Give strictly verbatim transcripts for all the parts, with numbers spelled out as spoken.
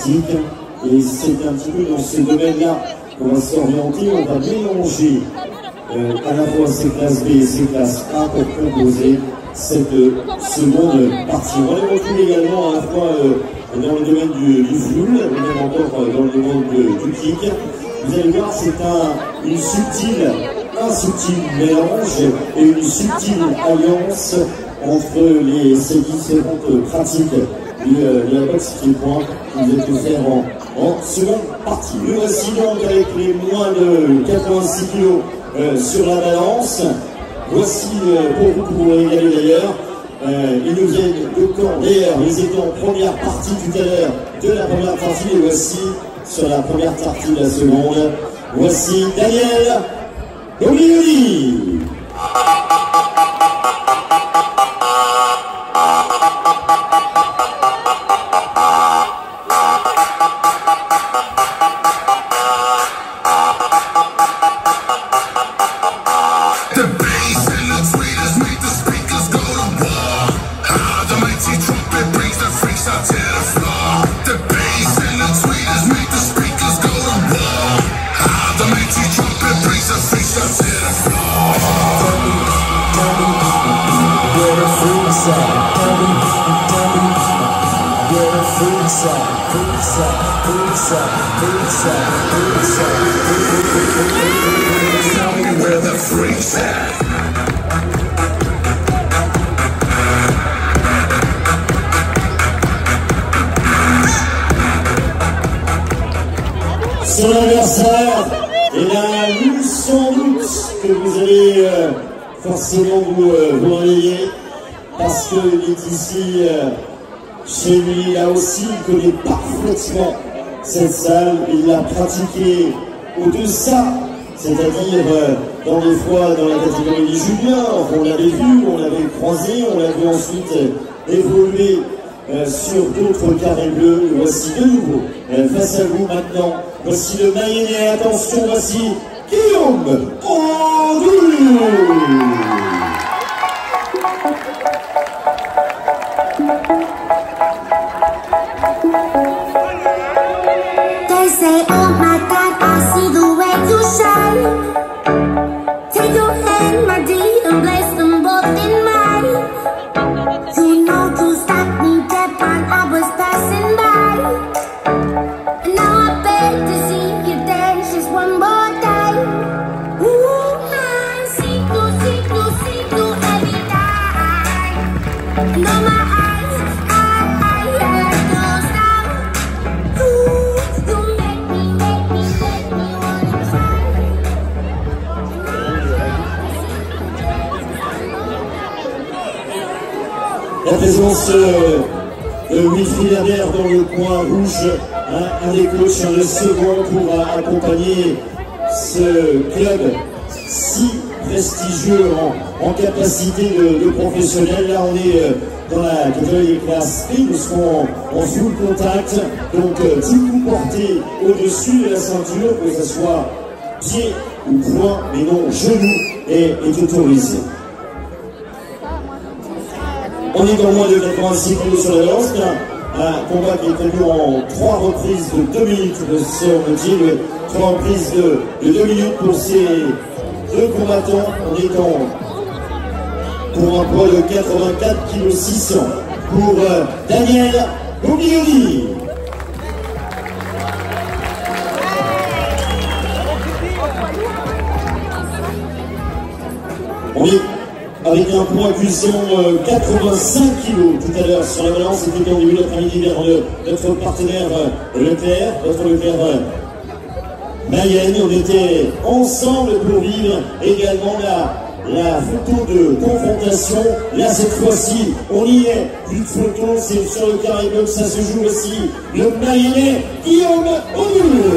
Et c'est un petit peu dans ce domaine-là qu'on va s'orienter. On va mélanger euh, à la fois ces classes B et ces classes A pour composer cette seconde partie. On les retrouve également à la fois euh, dans le domaine du, du flou, même encore euh, dans le domaine de, du kick. Vous allez voir, c'est un, une subtile, un subtil mélange et une subtile alliance entre les, ces différentes pratiques de la boxe pied-point qui vous êtes offert en, en seconde partie. Nous voici donc avec les moins de quatre-vingt-six kilos euh, sur la balance. Voici euh, pour vous, pour vous régaler d'ailleurs. Euh, ils nous viennent de camp. D'ailleurs, ils étaient en première partie tout à l'heure de la première partie. Et voici sur la première partie de la seconde. Voici Daniel Oglioli. Son adversaire est là, nous sans doute que vous allez euh, forcément vous, euh, vous réveiller parce qu'il est ici euh, chez lui, là aussi il connaît parfaitement cette salle, il l'a pratiqué au-deçà, c'est-à-dire euh, dans des fois dans la catégorie des juniors, on l'avait vu, on l'avait croisé, on l'a vu ensuite euh, évoluer euh, sur d'autres carrés bleus. Le voici de nouveau euh, face à vous maintenant. Voici le Mayennais, attention, voici Guillaume Andou. They say, oh my God, I see the way you shine. Take your hand, my dear, and place them both in mine. You know you stopped me dead when I was passing by. And now I beg to see you dance just one more time. Ooh, I see you, see you, see you every night. And all my eyes, I, I have to stop. Ooh, you make me, make me, make me wanna try. La présence euh, de Wilfried Herbert dans le coin rouge, hein, un des coachs, le second pour euh, accompagner ce club si prestigieux en, en capacité de, de professionnel. Là on est euh, dans la catégorie des classes B, parce qu'on en full contact, donc euh, tout coup porté au-dessus de la ceinture, que ce soit pied ou poing, mais non genou, est, est autorisé. On est dans moins de quatre-vingt-six kilos sur la balance, un combat qui est prévu en trois reprises de deux minutes, si on me dit, trois reprises de, de deux minutes pour ces deux combattants. On est en, pour un poids de quatre-vingt-quatre virgule six kilos pour euh, Daniel Oglioli. On est avec un poids cuisson euh, quatre-vingt-cinq kilos tout à l'heure sur la balance. C'était en début d'après-midi vers le, notre partenaire euh, Leclerc, notre Leclerc euh, Mayenne. On était ensemble pour vivre également la, la photo de confrontation. Là, cette fois-ci, on y est. Une photo, c'est sur le carré bleu que ça se joue aussi. Le Mayennais Guillaume Andou.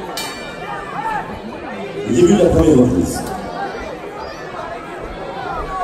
Début de la première reprise.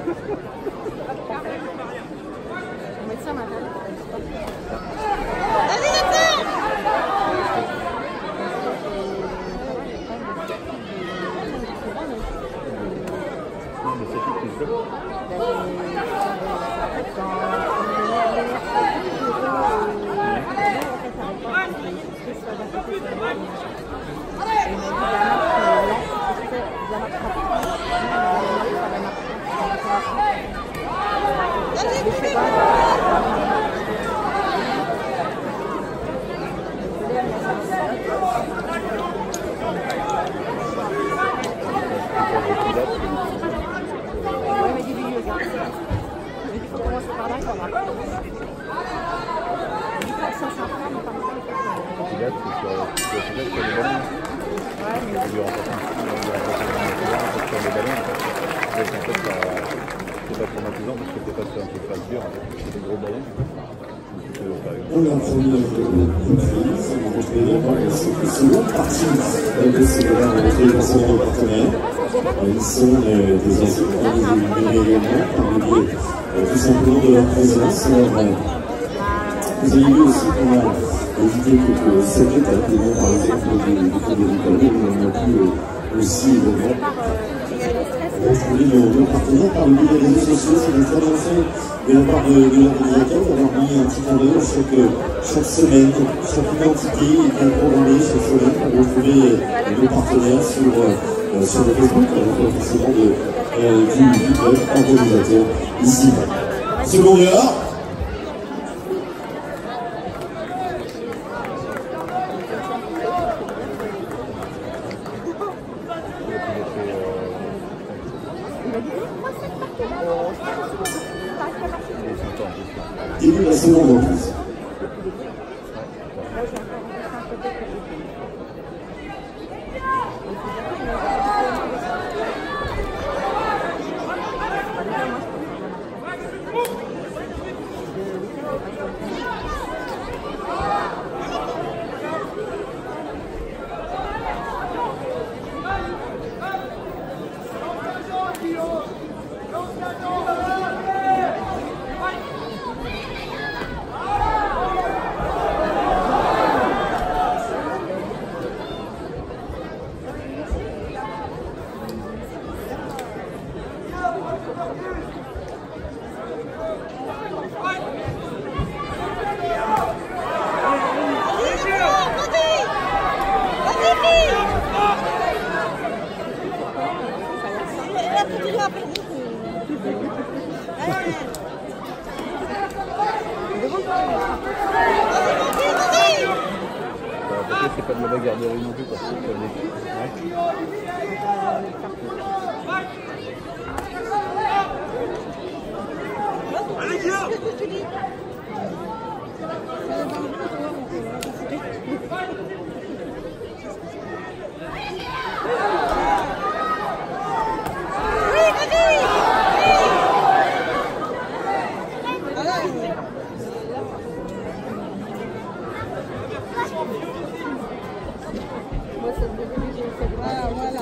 On a promis de prise, on va retrouver la seconde partie de ces gars, on va retrouver forcément nos partenaires. Ils sont des anciens, des également, par le tout simplement de leur présence. Vous avez vu aussi qu'on a évité quelques cette étape, par exemple, du code de on a pu aussi retrouver nos partenaires par le biais des réseaux sociaux. C'est une très bonne chose de la part de, de l'organisateur d'avoir mis un petit clin d'œil chaque, chaque semaine, chaque identité est programmée chaque semaine pour retrouver nos partenaires sur, euh, sur le Facebook, euh, forcément de, euh, du, du club organisateur ici. Seconde heure. Début de la seconde reprise. C'est pas de la bagarrerie non plus parce que ça allez viens. Ah, voilà.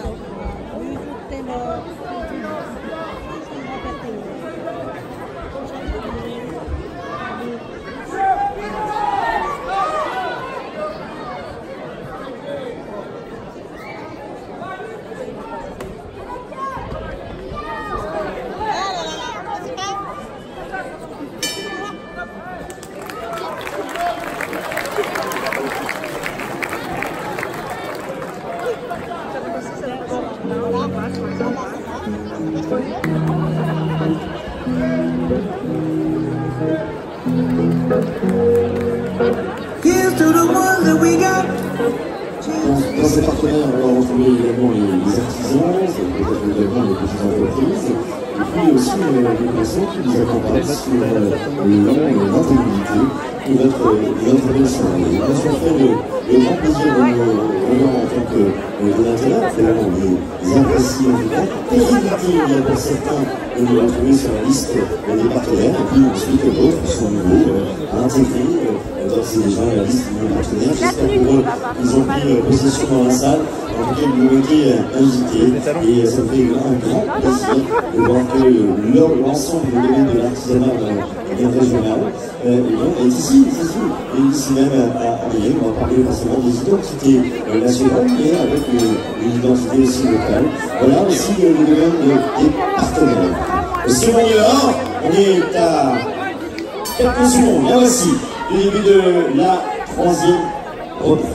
Here's to the ones that we got. Dans, dans ces partenaires, on va retrouver également les, les artisans, peut-être également les petites entreprises, et puis aussi euh, les personnes qui nous accompagnent sur euh, le long et l'intégrité de votre, de votre belle soirée. Ils nous ont fait le, le grand plaisir de nous revoir en tant que donateurs. On les apprécie en tout cas. Possibilité pour certains de nous retrouver sur la liste des partenaires, et puis ensuite d'autres sont nouveaux à intégrer d'ores et déjà la liste de nos partenaires. J'espère pour eux qu'ils ont pris possession dans la salle, dans laquelle ils ont été invités. Et ça me fait un grand plaisir de voir que l'ensemble du domaine de l'artisanat régional euh, est ici, c'est ici, et ici même à Ariel. On va parler forcément des identités nationales, mais avec une, une identité aussi locale. Voilà aussi le domaine des partenaires. Second dehors, on est à quelques secondes, là voici, le début de la troisième reprise.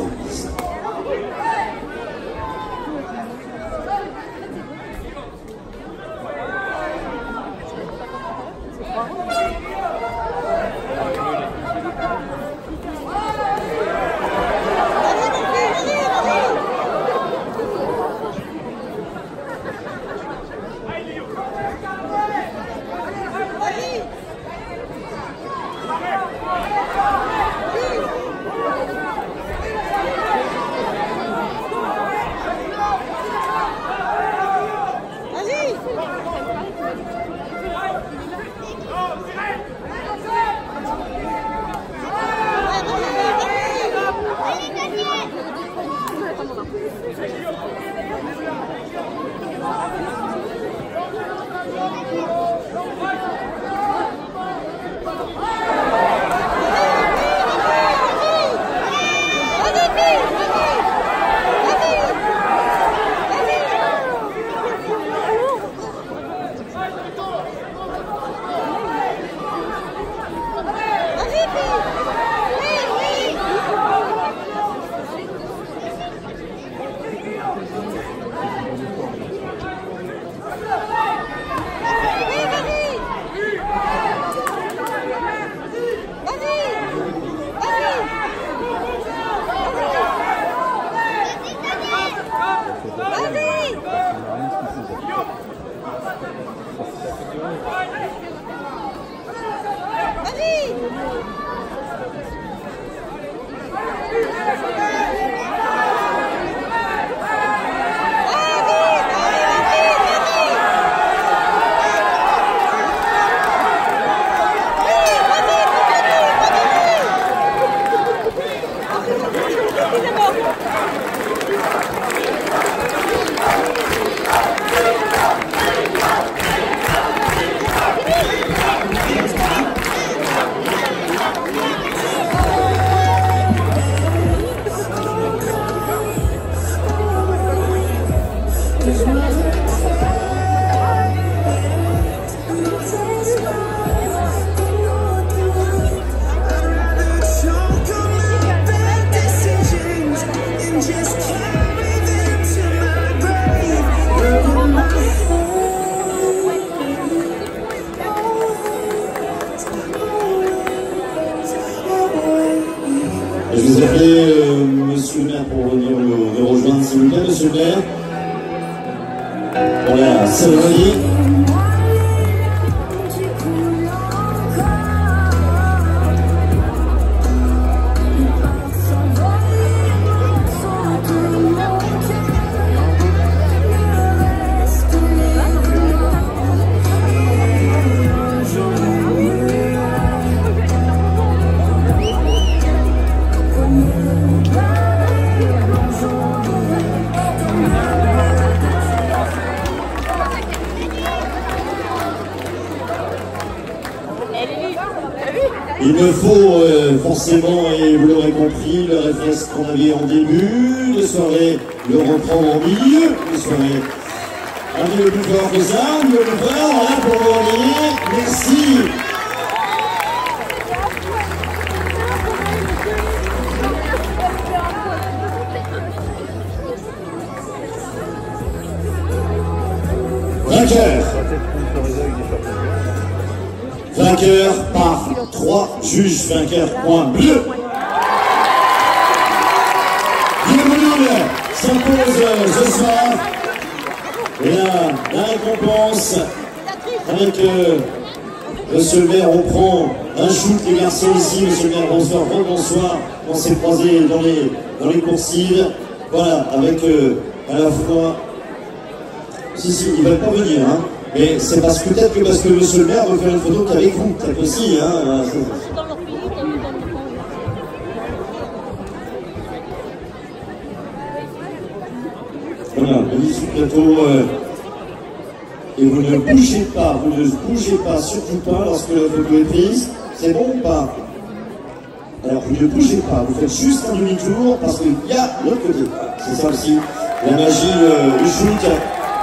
Je vous appelle euh, Monsieur le maire pour venir me, me rejoindre, s'il vous plaît, Monsieur le maire, pour la cérémonie. Il me faut euh, forcément, et vous l'aurez compris, le réflexe qu'on avait en début de soirée, le reprendre en milieu de soirée. Un peu plus fort que ça, un peu plus fort, voilà, pour vous revenir. Merci. Vainqueur. Vainqueur par trois juges, vainqueur point bleu. Bienvenue s'impose ce soir. Et là, la récompense avec euh, Monsieur le maire, on prend un shoot, les garçons ici. Monsieur le maire, bonsoir, bonsoir. On s'est croisés dans les, dans les coursives. Voilà, avec euh, à la fois... Si, si, ils ne veulent pas venir, hein. Mais c'est parce que peut-être que parce que monsieur le maire veut faire une photo qu'avec vous, peut-être aussi, hein. Voilà, magnifique plateau. Euh, et vous ne bougez pas, vous ne bougez pas, surtout pas lorsque la photo est prise. C'est bon ou pas? Alors vous ne bougez pas, vous faites juste un demi-tour parce qu'il y a l'autre côté. C'est ça aussi, la magie euh, du shoot.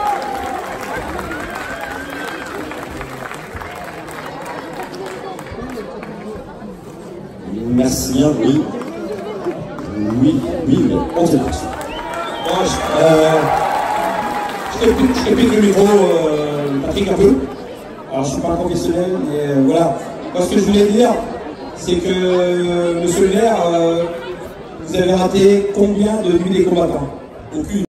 Merci bien, oui. Oui, oui, oui. On t'écoute. Moi, je, euh, je te pique le micro, euh, Patrick, un peu. Alors, je ne suis pas un professionnel, mais euh, voilà. Moi, ce que je voulais dire, c'est que, euh, monsieur le maire, euh, vous avez raté combien de nuits des combattants? Aucune.